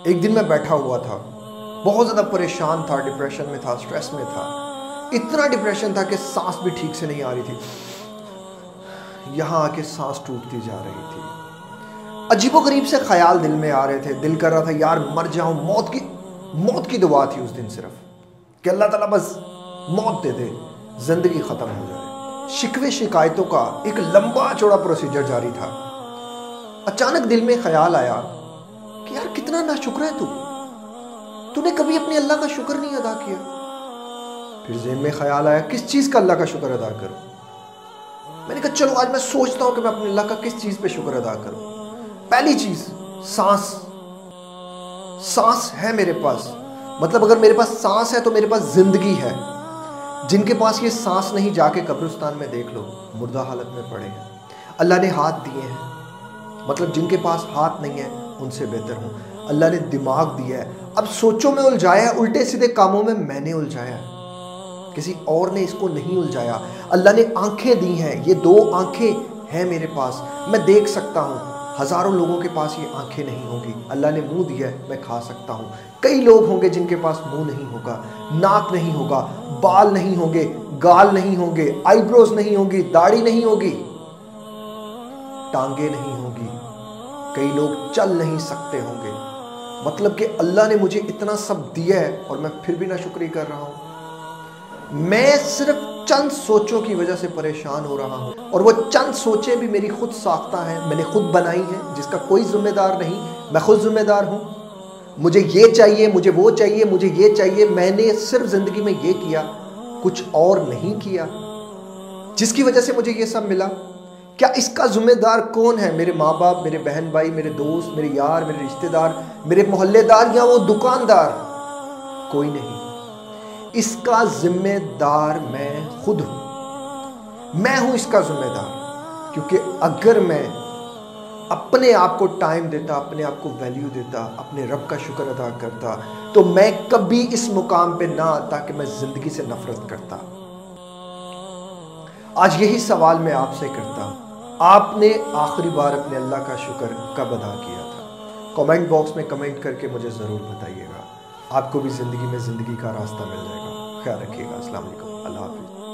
एक दिन मैं बैठा हुआ था, बहुत ज़्यादा परेशान था, डिप्रेशन में था, स्ट्रेस में था। इतना डिप्रेशन था कि सांस भी ठीक से नहीं आ रही थी, यहाँ आके सांस टूटती जा रही थी। अजीबोगरीब से ख्याल दिल में आ रहे थे। दिल कर रहा था यार मर जाऊं, मौत की दुआ थी उस दिन सिर्फ कि अल्लाह ताला बस मौत दे दे, जिंदगी ख़त्म हो जाए। शिकवे शिकायतों का एक लंबा चौड़ा प्रोसीजर जारी था। अचानक दिल में ख्याल आया कि यार कितना नाशुक्र है तूने कभी अपने अल्लाह का शुक्र नहीं अदा किया। फिर ज़हन में ख्याल आया किस चीज़ का अल्लाह का शुक्र अदा करूं। मैंने कहा चलो आज मैं सोचता हूं कि मैं अपने अल्लाह का किस चीज़ पे शुक्र अदा करूं। पहली चीज़ सांस है मेरे पास, मतलब अगर मेरे पास सांस है तो मेरे पास जिंदगी है। जिनके पास ये सांस नहीं जाके कब्रिस्तान में देख लो, मुर्दा हालत में पड़े हैं। अल्लाह ने हाथ दिए हैं, मतलब जिनके पास हाथ नहीं है उनसे बेहतर हूँ। अल्लाह ने दिमाग दिया है, अब सोचों में उलझाया, उल्टे सीधे कामों में मैंने उलझाया, किसी और ने इसको नहीं उलझाया। अल्लाह ने आंखें दी हैं, ये 2 आंखें हैं मेरे पास, मैं देख सकता हूँ। हज़ारों लोगों के पास ये आंखें नहीं होंगी। अल्लाह ने मुंह दिया है, मैं खा सकता हूँ। कई लोग होंगे जिनके पास मुंह नहीं होगा, नाक नहीं होगा, बाल नहीं होंगे, गाल नहीं होंगे, आईब्रोज नहीं होगी, दाढ़ी नहीं होगी, टांगे नहीं होगी, कई लोग चल नहीं सकते होंगे। मतलब कि अल्लाह ने मुझे इतना सब दिया है और मैं फिर भी नाशुक्री कर रहा हूँ। मैं सिर्फ चंद सोचों की वजह से परेशान हो रहा हूँ, और वो चंद सोचें भी मेरी खुद साख्ता हैं, मैंने खुद बनाई हैं, जिसका कोई जिम्मेदार नहीं, मैं खुद जिम्मेदार हूँ। मुझे ये चाहिए, मुझे वो चाहिए, मुझे ये चाहिए, मैंने सिर्फ ज़िंदगी में ये किया, कुछ और नहीं किया, जिसकी वजह से मुझे ये सब मिला। क्या इसका जिम्मेदार कौन है? मेरे माँ बाप, मेरे बहन भाई, मेरे दोस्त, मेरे यार, मेरे रिश्तेदार, मेरे मोहल्लेदार या वो दुकानदार? कोई नहीं। इसका जिम्मेदार मैं खुद हूं, मैं हूं इसका जिम्मेदार। क्योंकि अगर मैं अपने आप को टाइम देता, अपने आप को वैल्यू देता, अपने रब का शुक्र अदा करता, तो मैं कभी इस मुकाम पे ना आता कि मैं जिंदगी से नफरत करता। आज यही सवाल मैं आपसे करता हूं, आपने आखिरी बार अपने अल्लाह का शुक्र कब अदा किया था? कमेंट बॉक्स में कमेंट करके मुझे ज़रूर बताइएगा। आपको भी ज़िंदगी में ज़िंदगी का रास्ता मिल जाएगा। ख्याल रखिएगा। अस्सलाम वालेकुम, अल्लाह हाफ़िज़।